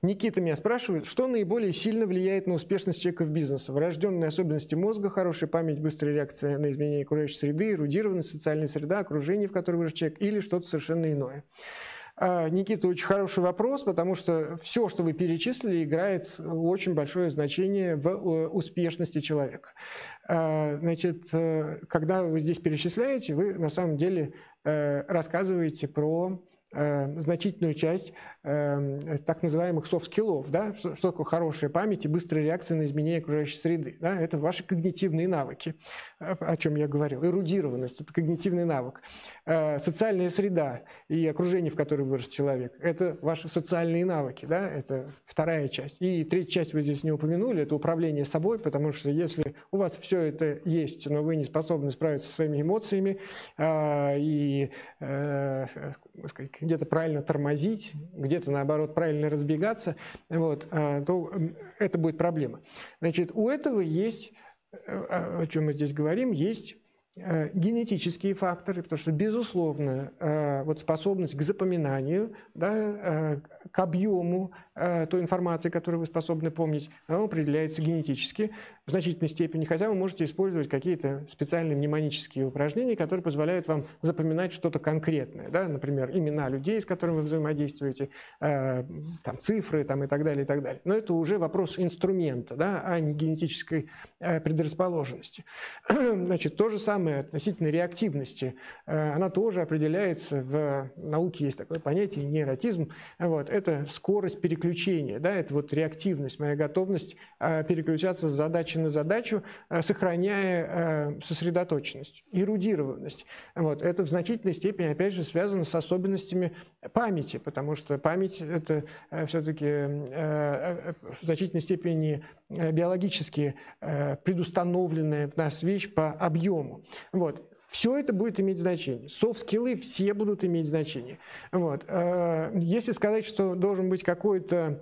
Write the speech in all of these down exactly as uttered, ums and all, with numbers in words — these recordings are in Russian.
Никита меня спрашивает, что наиболее сильно влияет на успешность человека в бизнесе? Врожденные особенности мозга, хорошая память, быстрая реакция на изменения окружающей среды, эрудированность, социальная среда, окружение, в котором вырос человек, или что-то совершенно иное? Никита, очень хороший вопрос, потому что все, что вы перечислили, играет очень большое значение в успешности человека. Значит, когда вы здесь перечисляете, вы на самом деле рассказываете про значительную часть э, так называемых софт-скиллов, да? что, что такое хорошая память и быстрая реакция на изменения окружающей среды. Да? Это ваши когнитивные навыки, о чем я говорил. Эрудированность – это когнитивный навык. Э, социальная среда и окружение, в котором вырос человек – это ваши социальные навыки. Да? Это вторая часть. И третья часть вы здесь не упомянули – это управление собой, потому что если у вас все это есть, но вы не способны справиться со своими эмоциями э, и э, где-то правильно тормозить, где-то, наоборот, правильно разбегаться, вот, то это будет проблема. Значит, у этого есть, о чем мы здесь говорим, есть генетические факторы, потому что, безусловно, вот способность к запоминанию, да, к объему той информации, которую вы способны помнить, она определяется генетически в значительной степени, хотя вы можете использовать какие-то специальные мнемонические упражнения, которые позволяют вам запоминать что-то конкретное, да, например, имена людей, с которыми вы взаимодействуете, там, цифры там, и так далее, и так далее. Но это уже вопрос инструмента, да, а не генетической предрасположенности. Значит, то же самое относительно реактивности, она тоже определяется, в науке есть такое понятие нейротизм, вот, это скорость переключения, да, это вот реактивность, моя готовность переключаться с задачи на задачу, сохраняя сосредоточенность, эрудированность. Вот, это в значительной степени, опять же, связано с особенностями памяти, потому что память – это все-таки в значительной степени биологически предустановленная в нас вещь по объему. Вот. Все это будет иметь значение. Софт-скиллы все будут иметь значение. Вот. Если сказать, что должен быть какой-то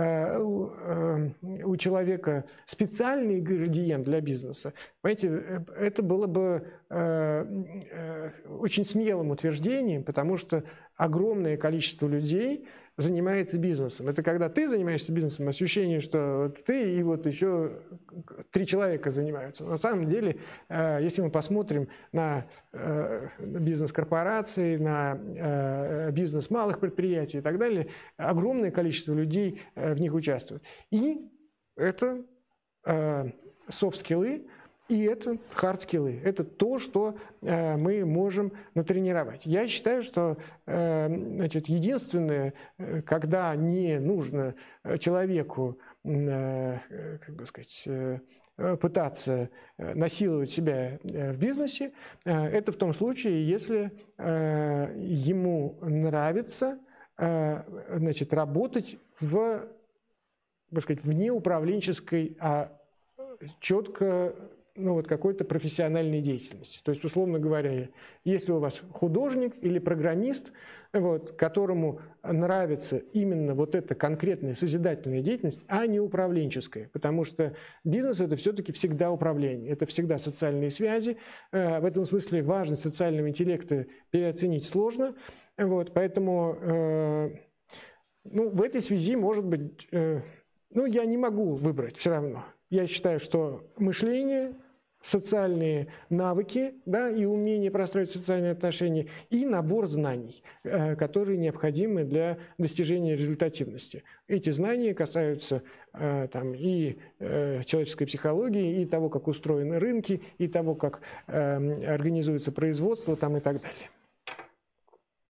у человека специальный градиент для бизнеса, понимаете, это было бы очень смелым утверждением, потому что огромное количество людей занимается бизнесом. Это когда ты занимаешься бизнесом, ощущение, что ты и вот еще три человека занимаются. На самом деле, если мы посмотрим на бизнес корпораций, на бизнес малых предприятий и так далее, огромное количество людей в них участвует. И это софт-скиллы, и это хард-скиллы. Это то, что э, мы можем натренировать. Я считаю, что э, значит, единственное, когда не нужно человеку э, как бы сказать, э, пытаться насиловать себя в бизнесе, э, это в том случае, если э, ему нравится э, значит, работать в, так сказать, вне управленческой, а четко ну, вот какой-то профессиональной деятельности. То есть, условно говоря, если у вас художник или программист, вот, которому нравится именно вот эта конкретная созидательная деятельность, а не управленческая, потому что бизнес – это все-таки всегда управление, это всегда социальные связи. В этом смысле важность социального интеллекта переоценить сложно. Вот, поэтому ну, в этой связи, может быть, ну, я не могу выбрать все равно. Я считаю, что мышление, социальные навыки, да, и умение простроить социальные отношения, и набор знаний, которые необходимы для достижения результативности. Эти знания касаются там, и человеческой психологии, и того, как устроены рынки, и того, как организуется производство там, и так далее.